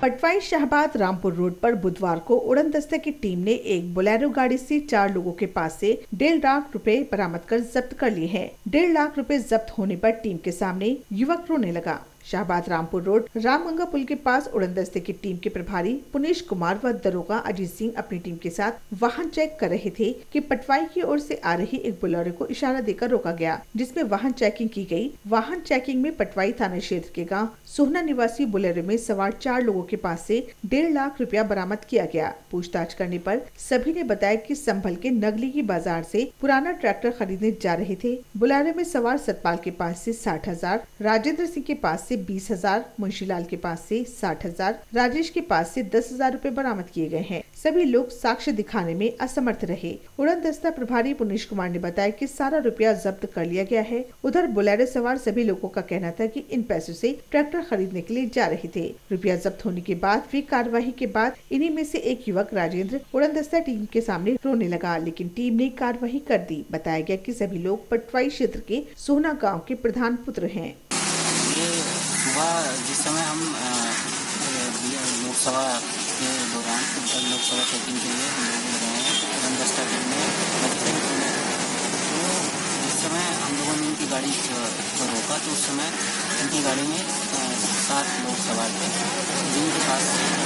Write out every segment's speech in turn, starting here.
पटवाई Shahabad Rampur road पर बुधवार को उड़न दस्ते की टीम ने एक बोलेरो गाड़ी से 4 लोगों के पास से 1.5 लाख रुपए बरामद कर जब्त कर लिए हैं। 1.5 लाख रुपए जब्त होने पर टीम के सामने युवक रोने लगा। शाहबाद रामपुर रोड रामगंगा पुल के पास उड़न दस्ते की टीम के प्रभारी पुनीश कुमार व दरोगा अजीत सिंह अपनी टीम के साथ वाहन चेक कर रहे थे कि पटवाई की ओर से आ रही एक बोलेरो को इशारा देकर रोका गया, जिसमें वाहन चेकिंग की गई। वाहन चेकिंग में पटवाई थाना क्षेत्र के गांव सोहना निवासी बोलेरो में सवार 4 लोगों के पास से 1.5 लाख रुपया बरामद किया गया। पूछताछ करने पर सभी ने बताया कि संभल के नगली की बाजार से पुराना ट्रैक्टर खरीदने जा रहे थे। बोलेरो में सवार सतपाल के पास से 60,000, राजेंद्र सिंह के पास से 20,000, मुंशीलाल के पास से 60,000, राजेश के पास से 10,000 रुपए बरामद किए गए हैं। सभी लोग साक्ष्य दिखाने में असमर्थ रहे। उड़न दस्ता प्रभारी पुनीश कुमार ने बताया कि सारा रुपया जब्त कर लिया गया है। उधर बोलेरो सवार सभी लोगों का कहना था कि इन पैसों से ट्रैक्टर खरीदने के लिए जा रहे थे। रुपया जब्त होने के बाद हुई कार्रवाई के बाद इन्हीं में से एक युवक राजेंद्र उड़न दस्ता टीम के सामने रोने लगा, लेकिन टीम ने कार्रवाई कर दी। बताया गया कि सभी लोग पटवाई क्षेत्र के सोहना गाँव के प्रधान पुत्र हैं। सुबह जिस समय हम लोकसभा के दौरान लोकसभा चेकिंग के लिए हम लोग रहे हैं उड़न दस्ता टीम में, तो जिस समय हम लोगों ने इनकी गाड़ी को रोका तो उस समय इनकी गाड़ी में 7 लोग सवार थे, जिनके पास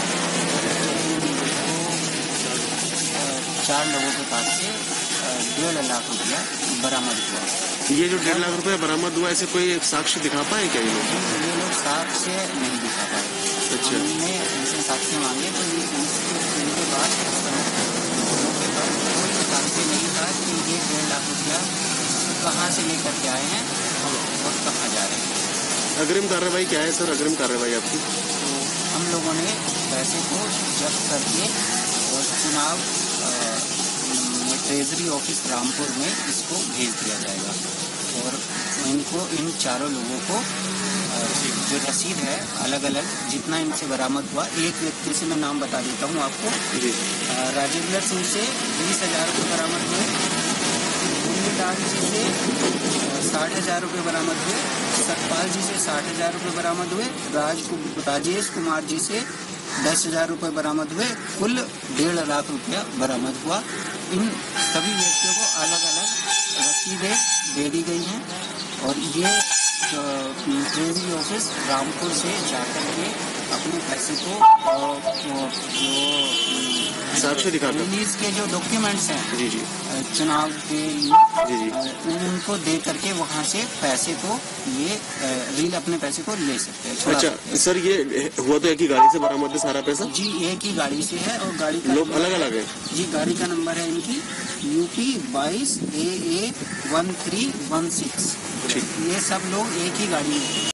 4 लोगों के पास से 1.5 लाख रुपया बरामद हुआ। ये जो 1.5 लाख रुपया बरामद हुआ, ऐसे कोई साक्ष्य दिखा पाए क्या ये लोग साक्ष्य नहीं दिखा पाए। अच्छा, हमने इनसे साक्ष्य मांगे तो इनके पास कोई साक्ष्य नहीं था कि ये 1.5 लाख रुपया कहाँ से लेकर के आए हैं और कहाँ जा रहे हैं। अग्रिम कार्रवाई क्या है सर? अग्रिम कार्रवाई आपकी? तो हम लोगों ने पैसे को जब्त करके और चुनाव ट्रेजरी ऑफिस रामपुर में इसको भेज दिया जाएगा और इनको इन चारों लोगों को जो रसीद है अलग अलग जितना इनसे बरामद हुआ, एक व्यक्ति से मैं नाम बता देता हूँ आपको। राजेंद्र सिंह से 20,000 रुपये बरामद हुए, मुंशीलाल जी से 60,000 रुपये बरामद हुए, सतपाल जी से 60,000 रुपये बरामद हुए, राजेश कुमार जी से 10,000 रुपये बरामद हुए। कुल 1.5 लाख रुपया बरामद हुआ। इन सभी व्यक्तियों को अलग अलग रसीदें दे दी गई हैं और ये ट्रेजरी ऑफिस रामपुर से जाकर के अपने पैसे को जो साक्ष्य दिखाते रिलीज के जो डॉक्यूमेंट्स हैं जी चुनाव के लिए उनको दे करके वहाँ से पैसे को ये रील अपने पैसे को ले सकते हैं। अच्छा सर, ये हुआ तो एक ही गाड़ी से बरामद है सारा पैसा? जी, एक ही गाड़ी से है और गाड़ी का लोग अलग अलग है जी। गाड़ी का नंबर है इनकी UP 22 AA 1316। ये सब लोग एक ही गाड़ी में